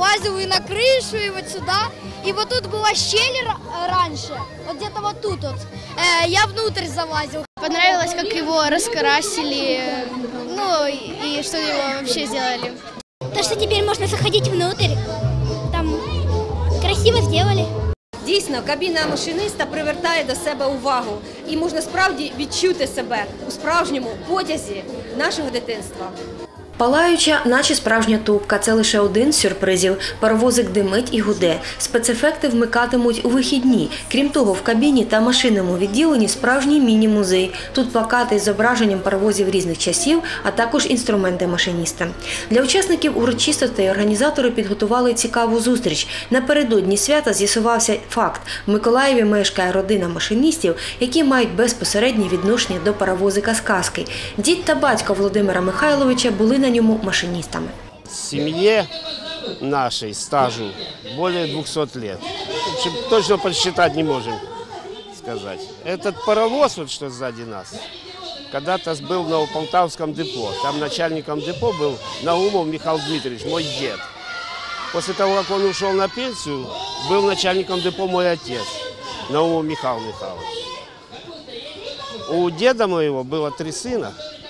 залазил и на крышу, и вот сюда. И вот тут была щель раньше, вот где-то вот тут вот. Я внутрь залазил. Понравилось, как его раскрасили, ну и что его вообще сделали. То, что теперь можно заходить внутрь, там красиво сделали. Дійсно, кабіна машиниста привертає до себе увагу і можна справді відчути себе у справжньому потязі нашого дитинства. Палаюча, наче справжня топка. Це лише один з сюрпризів. Паровозик димить і гуде. Спецефекти вмикатимуть у вихідні. Крім того, в кабіні та машинному відділенні справжній міні-музей. Тут плакати з зображенням паровозів різних часів, а також інструменти машиніста. Для учасників урочистостей організатори підготували цікаву зустріч. Напередодні свята з'ясувався факт. В Миколаєві мешкає родина машиністів, які мають безпосереднє відношення до паровозика «Сказки». Дід та батько Володимира Михайловича були на ньому машинистами. Семье нашей стажу более 200 лет. Точно подсчитать не можем сказать. Этот паровоз, вот что сзади нас, когда-то был на Полтавском депо. Там начальником депо был Наумов Михаил Дмитриевич, мой дед. После того, как он ушел на пенсию, был начальником депо мой отец, Наумов Михаил Михайлович. У деда моего было 3 сына,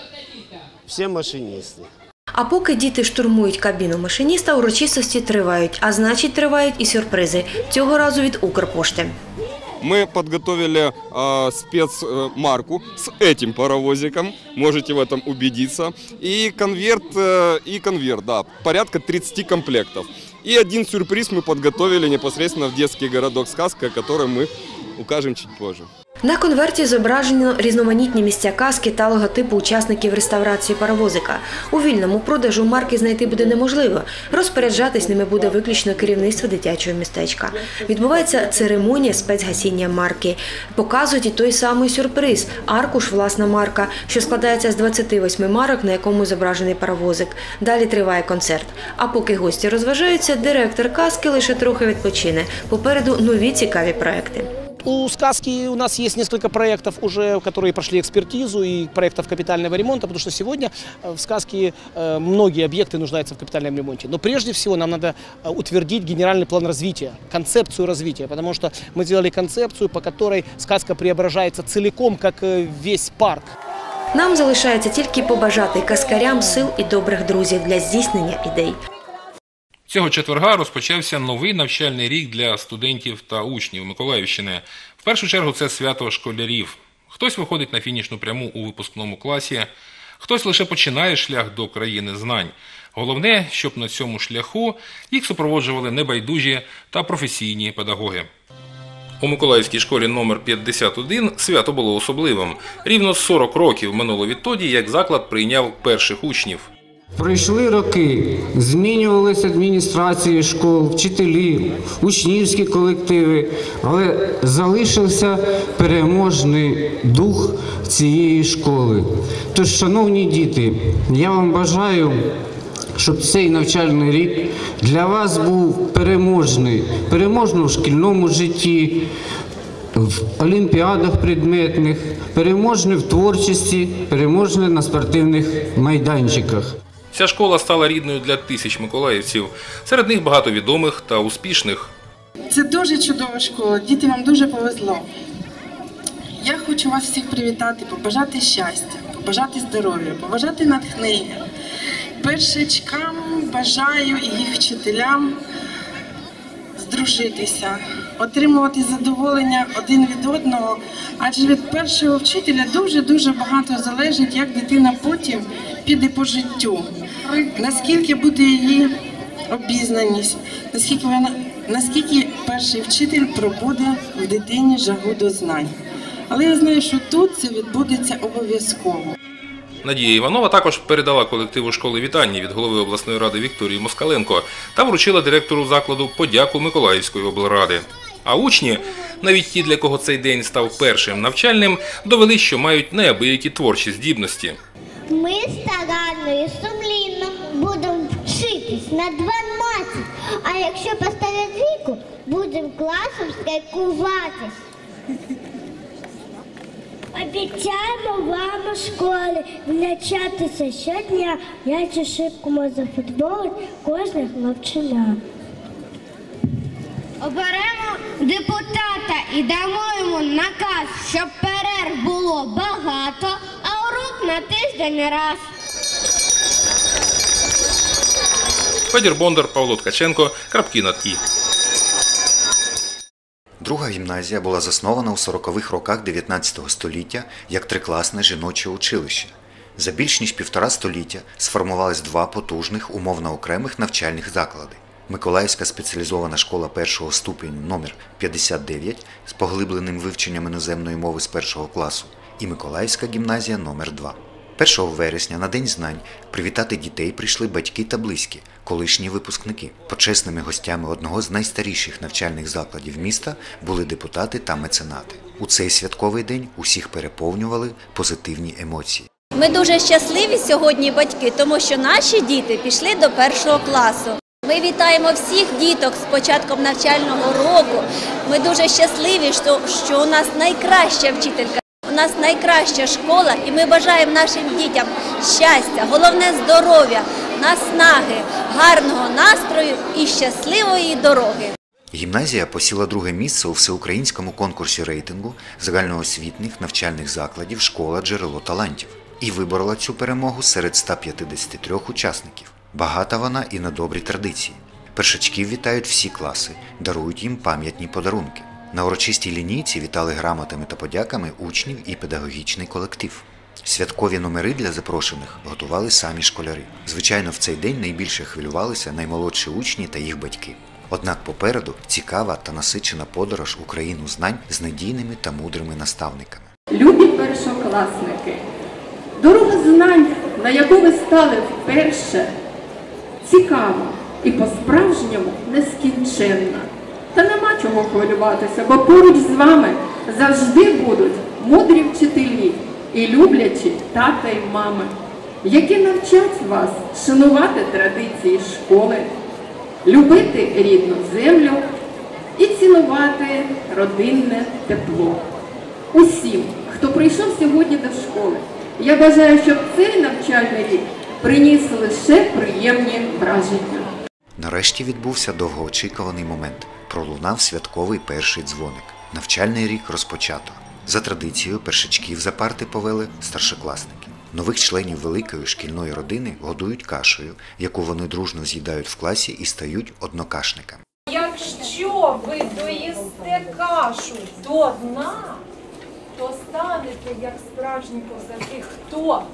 все машинисты. А поки діти штурмують кабіну машиніста, урочистості тривають, а значить тривають і сюрпризи. Цього разу від Укрпошти. Мы подготовили спецмарку с этим паровозиком, можете в этом убедиться. И конверт, да, порядка 30 комплектов. И один сюрприз мы подготовили непосредственно в детский городок «Сказка», который мы укажем чуть позже. На конверті зображено різноманітні місця казки та логотипи учасників реставрації паровозика. У вільному продажу марки знайти буде неможливо. Розпоряджатись ними буде виключно керівництво дитячого містечка. Відбувається церемонія спецгасіння марки. Показують і той самий сюрприз – аркуш «Власна марка», що складається з 28 марок, на якому зображений паровозик. Далі триває концерт. А поки гості розважаються, директор казки лише трохи відпочине. Попереду нові цікаві проекти. У «Сказки» у нас есть несколько проектов уже, которые прошли экспертизу, и проектов капитального ремонта, потому что сегодня в «Сказке» многие объекты нуждаются в капитальном ремонте. Но прежде всего нам надо утвердить генеральный план развития, концепцию развития, потому что мы сделали концепцию, по которой «Сказка» преображается целиком, как весь парк. Нам залишається тільки побажати казкарям сил і добрих друзів для здійснення ідей. Цього четверга розпочався новий навчальний рік для студентів та учнів Миколаївщини. В першу чергу це свято школярів. Хтось виходить на фінішну пряму у випускному класі, хтось лише починає шлях до країни знань. Головне, щоб на цьому шляху їх супроводжували небайдужі та професійні педагоги. У Миколаївській школі номер 51 свято було особливим. Рівно 40 років минуло відтоді, як заклад прийняв перших учнів. Пройшли роки, змінювалися адміністрації школ, вчителі, учнівські колективи, але залишився переможний дух цієї школи. Тож, шановні діти, я вам бажаю, щоб цей навчальний рік для вас був переможний в шкільному житті, в олімпіадах предметних, переможний в творчості, переможний на спортивних майданчиках. Ця школа стала рідною для тисяч миколаївців. Серед них багато відомих та успішних. Це дуже чудова школа, діти, вам дуже повезло. Я хочу вас всіх привітати, побажати щастя, побажати здоров'я, побажати натхнення. Першачкам бажаю і їх вчителям здружитися, отримувати задоволення один від одного, адже від першого вчителя дуже-дуже багато залежить, як дитина потім піде по життю, наскільки буде її обізнаність, наскільки перший вчитель пробуде в дитині жагу до знань. Але я знаю, що тут це відбудеться обов'язково. Надія Іванова також передала колективу школи вітання від голови обласної ради Вікторії Москаленко та вручила директору закладу подяку Миколаївської облради. А учні, навіть ті, для кого цей день став першим навчальним, довели, що мають неабиякі творчі здібності. Ми старанно і сумлінно будемо вчитись на 12, а якщо поставлять двійку, будемо класом страйкуватись. Обіцяємо вам у школі навчатися щодня, м'яч і шибку можна футболити кожного хлопчина. Оберемо депутата і дамо йому наказ, щоб перерв було багато, а урок на тиждень раз. Федір Бондар, Павло Ткаченко, крапки над «і». Друга гімназія була заснована у 40-х роках 19 століття як трикласне жіноче училище. За більш ніж 1,5 століття сформувались 2 потужних умовно окремих навчальних заклади. Миколаївська спеціалізована школа першого ступеню номер 59 з поглибленим вивченням іноземної мови з 1 класу і Миколаївська гімназія номер 2. 1 вересня на День знань привітати дітей прийшли батьки та близькі, колишні випускники. Почесними гостями одного з найстаріших навчальних закладів міста були депутати та меценати. У цей святковий день усіх переповнювали позитивні емоції. Ми дуже щасливі сьогодні, батьки, тому що наші діти пішли до 1 класу. Ми вітаємо всіх діток з початком навчального року. Ми дуже щасливі, що у нас найкраща вчителька, у нас найкраща школа, і ми бажаємо нашим дітям щастя, головне здоров'я, наснаги, гарного настрою і щасливої дороги. Гімназія посіла 2-е місце у всеукраїнському конкурсі рейтингу загальноосвітніх навчальних закладів «Школа джерело талантів» і виборола цю перемогу серед 153 учасників. Багата вона і на добрі традиції. Першачків вітають всі класи, дарують їм пам'ятні подарунки. На урочистій лінійці вітали грамотами та подяками учнів і педагогічний колектив. Святкові номери для запрошених готували самі школяри. Звичайно, в цей день найбільше хвилювалися наймолодші учні та їх батьки. Однак попереду цікава та насичена подорож у країну знань з надійними та мудрими наставниками. Любі першокласники, дорога знань, на яку ви стали вперше, цікава і по-справжньому нескінченна. Та нема чого хвилюватися, бо поруч з вами завжди будуть мудрі вчителі і люблячі тата й мами, які навчать вас шанувати традиції школи, любити рідну землю і цінувати родинне тепло. Усім, хто прийшов сьогодні до школи, я бажаю, щоб цей навчальний рік приніс лише приємні враження. Нарешті відбувся довгоочікуваний момент. Пролунав святковий перший дзвоник. Навчальний рік розпочато. За традицією першачків за парти повели старшокласники. Нових членів великої шкільної родини годують кашею, яку вони дружно з'їдають в класі і стають однокашниками. Якщо ви доїсте кашу до дна, то станете як справжні козаки. Хто?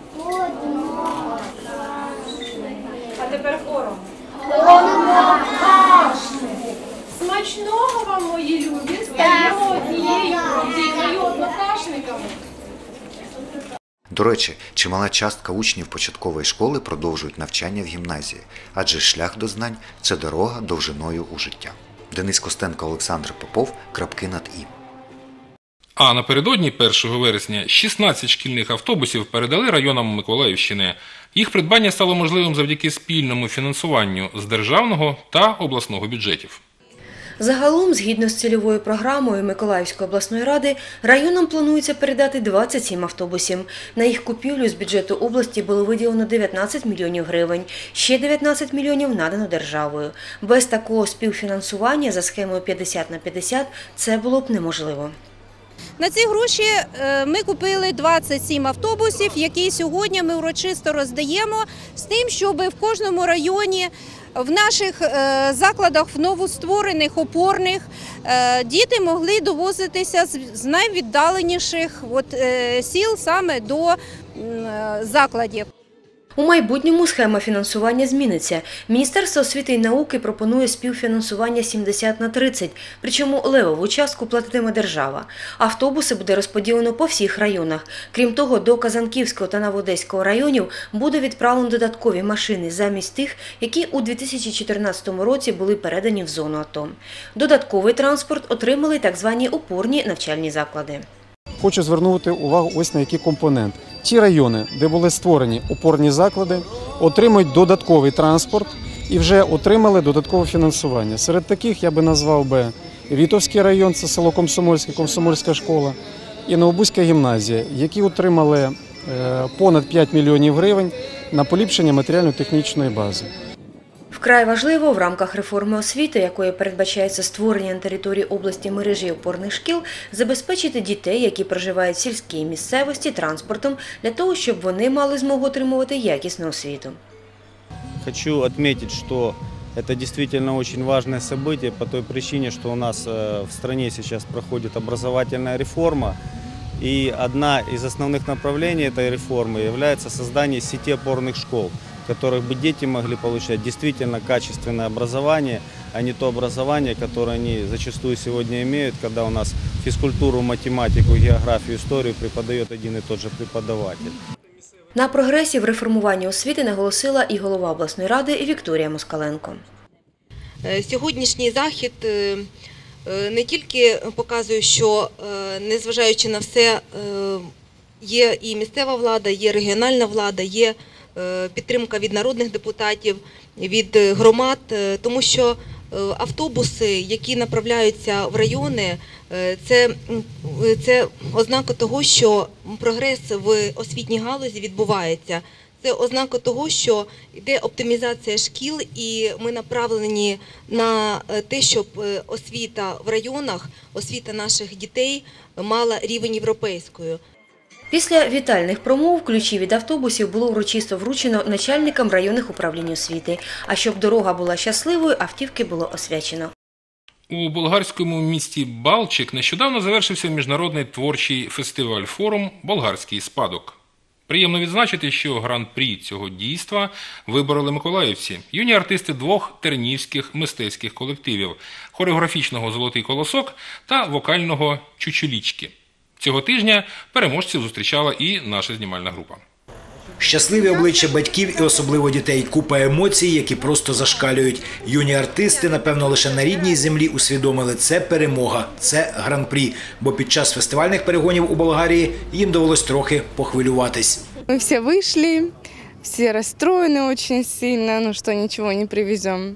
А тепер хором. Однокашники. Смачного вам, мої любі, стаємо однією родиною, однокашниками. До речі, чимала частка учнів початкової школи продовжують навчання в гімназії, адже шлях до знань – це дорога довжиною у життя. Денис Костенко, Олександр Попов, крапки над «і». А напередодні 1 вересня 16 шкільних автобусів передали районам Миколаївщини. Їх придбання стало можливим завдяки спільному фінансуванню з державного та обласного бюджетів. Загалом, згідно з цільовою програмою Миколаївської обласної ради, районам планується передати 27 автобусів. На їх купівлю з бюджету області було виділено 19 мільйонів гривень, ще 19 мільйонів надано державою. Без такого співфінансування за схемою 50/50 це було б неможливо. На ці гроші ми купили 27 автобусів, які сьогодні ми урочисто роздаємо з тим, щоб в кожному районі, в наших закладах, в новостворених, опорних, діти могли довозитися з найвіддаленіших сіл саме до закладів. У майбутньому схема фінансування зміниться. Міністерство освіти і науки пропонує співфінансування 70/30, причому левову частку платитиме держава. Автобуси буде розподілено по всіх районах. Крім того, до Казанківського та Новоодеського районів буде відправлено додаткові машини замість тих, які у 2014 році були передані в зону АТО. Додатковий транспорт отримали так звані опорні навчальні заклади. Хочу звернути увагу ось на який компонент. Ті райони, де були створені опорні заклади, отримують додатковий транспорт і вже отримали додаткове фінансування. Серед таких я би назвав Вітовський район, це село Комсомольське, Комсомольська школа, і Новобузька гімназія, які отримали понад 5 мільйонів гривень на поліпшення матеріально-технічної бази. Вкрай важливо в рамках реформи освіти, якою передбачається створення на території області мережі опорних шкіл, забезпечити дітей, які проживають в сільській місцевості, транспортом, для того, щоб вони мали змогу отримувати якісну освіту. Хочу отметить, что это действительно очень важное событие по той причине, что у нас в стране сейчас проходит образовательная реформа. И одна из основных направлений этой реформы является создание сети опорных школ, в которых бы дети могли получать действительно качественное образование, а не то образование, которое они зачастую сегодня имеют, когда у нас физкультуру, математику, географию, историю преподает один и тот же преподаватель. На прогресі в реформуванні освіти наголосила і голова обласної ради Вікторія Москаленко. Сьогоднішній захід не тільки показує, що незважаючи на все, є і місцева влада, є регіональна влада, є підтримка від народних депутатів, від громад, тому що автобуси, які направляються в райони, це ознака того, що прогрес в освітній галузі відбувається. Це ознака того, що йде оптимізація шкіл, і ми направлені на те, щоб освіта в районах, освіта наших дітей мала рівень європейської. Після вітальних промов ключі від автобусів було урочисто вручено начальникам районних управлінь освіти. А щоб дорога була щасливою, автівки було освячено. У болгарському місті Балчик нещодавно завершився міжнародний творчий фестиваль-форум «Болгарський спадок». Приємно відзначити, що гран-прі цього дійства вибороли миколаївці, юні артисти двох тернівських мистецьких колективів – хореографічного «Золотий колосок» та вокального «Чучулічки». Цього тижня переможців зустрічала і наша знімальна група. Щасливі обличчя батьків і особливо дітей. Купа емоцій, які просто зашкалюють. Юні артисти, напевно, лише на рідній землі усвідомили – це перемога, це гран-прі. Бо під час фестивальних перегонів у Болгарії їм довелось трохи похвилюватись. Ми всі вийшли, всі розстроєні дуже сильно, що нічого не привеземо.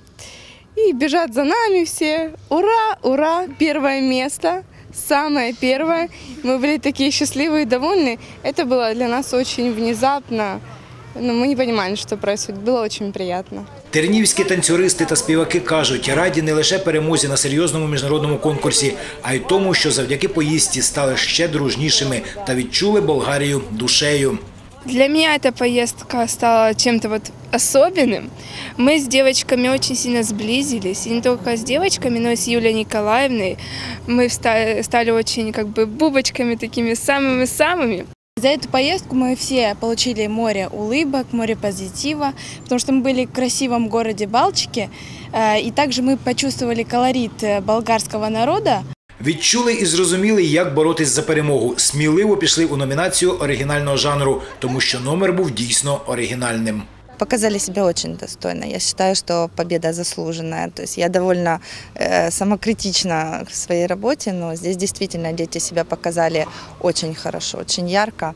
І біжать за нами всі. Ура, ура, перше місце. Самое первое. Мы были такие счастливые и довольны. Это было для нас очень внезапно. Но мы не понимали, что происходит. Было очень приятно. Тернівські танцюристи та співаки кажуть, раді не лише перемозі на серйозному міжнародному конкурсі, а й тому, що завдяки поїздці стали ще дружнішими та відчули Болгарію душею. Для меня эта поездка стала чем-то особенным. Мы с девочками очень сильно сблизились. И не только с девочками, но и с Юлией Николаевной. Мы стали очень бубочками такими самыми-самыми. За эту поездку мы все получили море улыбок, море позитива, потому что мы были в красивом городе Балчике. И также мы почувствовали колорит болгарского народа. Відчули і зрозуміли, як боротись за перемогу. Сміливо пішли у номінацію оригінального жанру, тому що номер був дійсно оригінальним. Показали себя очень достойно. Я считаю, что победа заслуженная. То есть я довольно самокритична в своей работе, но здесь действительно дети себя показали очень хорошо, очень ярко.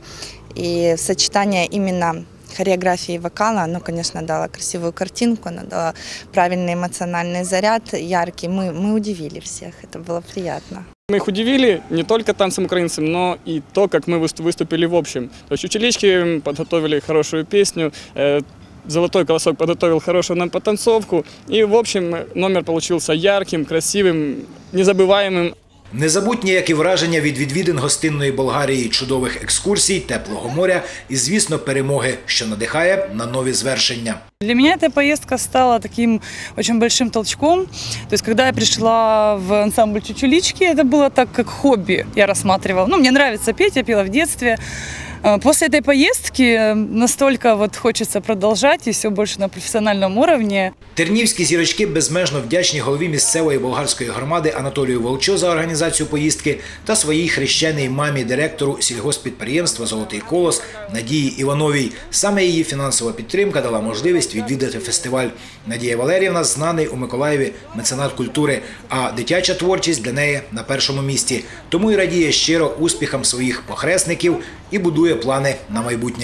И сочетание именно хореографии и вокала, оно, конечно, дало красивую картинку, оно дало правильный эмоциональный заряд, яркий. Мы удивили всех, это было приятно. Мы их удивили не только танцем-украинцем, но и то, как мы выступили в общем. То есть «Чучелички» подготовили хорошую песню, «Золотой колосок» подготовил хорошую нам потанцовку. И в общем номер получился ярким, красивым, незабываемым. Незабутні, як і враження від відвідин гостинної Болгарії, чудових екскурсій, теплого моря і, звісно, перемоги, що надихає на нові звершення. Для меня эта поездка стала таким очень большим толчком. То есть, когда я пришла в ансамбль «Чучулички», это было так, как хобби я рассматривала. Мне нравится петь, я пела в детстве. После этой поездки настолько хочется продолжать и все больше на профессиональном уровне. Тернівські зірочки безмежно вдячні голові місцевої болгарської громади Анатолію Волчо за організацію поїздки та своїй хрещеній мамі директору сільгосппідприємства «Золотий колос» Надії Івановій. Саме її фінансова підтримка дала можливість відвідати фестиваль. Надія Валеріївна – знаний у Миколаєві меценат культури, а дитяча творчість для неї на першому місці. Тому і радіє щиро успіхам своїх похресників і будує плани на майбутнє.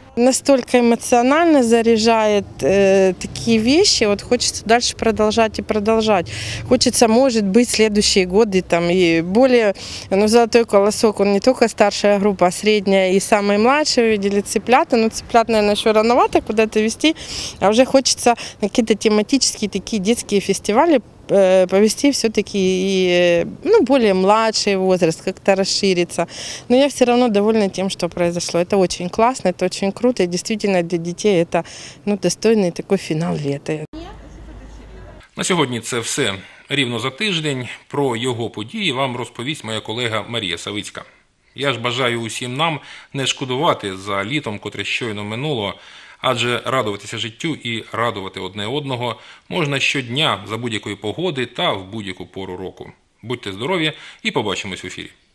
Настолько эмоционально заряжает такие вещи, вот хочется дальше продолжать и продолжать. Хочется, может быть, следующие годы там и более, «Золотой колосок», он не только старшая группа, а средняя и самые младшие, увидели цыплята, но цыплят, наверное, еще рановато куда-то вести, а уже хочется на какие-то тематические такие детские фестивали повести все-таки и более младший возраст, как-то расшириться. Но я все равно довольна тем, что произошло. Это очень классно, это очень круто, и действительно для детей это достойный такой фінал літа. На сьогодні це все. Рівно за тиждень про його події вам розповість моя колега Марія Савицька. Я ж бажаю усім нам не шкодувати за літом, котре щойно минуло, адже радуватися життю і радувати одне одного можна щодня за будь-якої погоди та в будь-яку пору року. Будьте здорові і побачимось в ефірі.